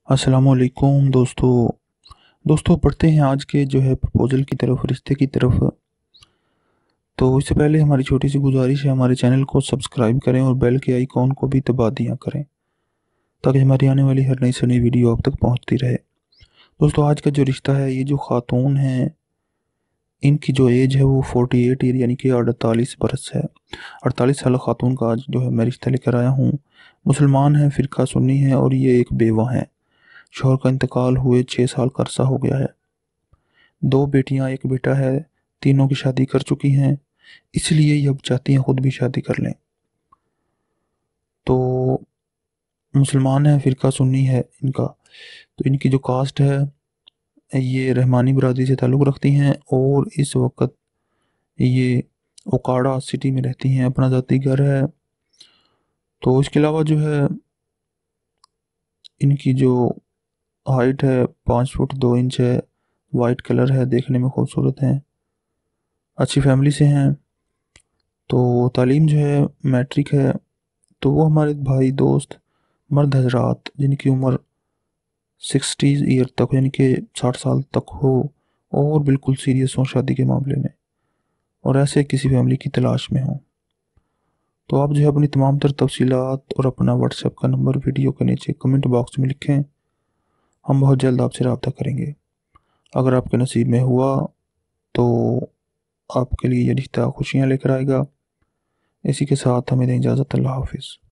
अस्सलाम वालेकुम दोस्तों पढ़ते हैं आज के प्रपोज़ल की तरफ, रिश्ते की तरफ। तो इससे पहले हमारी छोटी सी गुजारिश है, हमारे चैनल को सब्सक्राइब करें और बेल के आइकॉन को भी दबा दिया करें ताकि हमारी आने वाली हर नई से नई वीडियो आप तक पहुंचती रहे। दोस्तों आज का जो रिश्ता है, ये जो खातून है, इनकी जो एज है वो 48 ईयर यानी कि 48 बरस है। 48 साल खातून का आज मैं रिश्ता लेकर आया हूँ। मुसलमान है, फ़िरका सुन्नी है और ये एक बेवा है। शौहर का इंतकाल हुए 6 साल का अरसा हो गया है। 2 बेटियां, 1 बेटा है। तीनों की शादी कर चुकी हैं, इसलिए ये अब चाहती हैं खुद भी शादी कर लें। तो मुसलमान है, फ़िरका सुन्नी है इनका। तो इनकी जो कास्ट है, ये रहमानी बरादरी से ताल्लुक़ रखती हैं और इस वक्त ये ओकाड़ा सिटी में रहती हैं, अपना ज़ाती घर है। तो इसके अलावा इनकी जो हाइट है 5 फुट 2 इंच है, वाइट कलर है, देखने में खूबसूरत हैं, अच्छी फैमिली से हैं। तो तालीम मैट्रिक है। तो वो हमारे भाई दोस्त मर्द हजरात जिनकी उम्र 60 ईयर तक यानी कि 60 साल तक हो और बिल्कुल सीरियस हो शादी के मामले में और ऐसे किसी फैमिली की तलाश में हो, तो आप अपनी तमाम तर तफसीलात और अपना व्हाट्सएप का नंबर वीडियो के नीचे कमेंट बॉक्स में लिखें। हम बहुत जल्द आपसे रब्ता करेंगे। अगर आपके नसीब में हुआ तो आपके लिए ये रिश्ता खुशियाँ लेकर आएगा। इसी के साथ हमें दें इजाज़त। अल्लाह हाफिज़।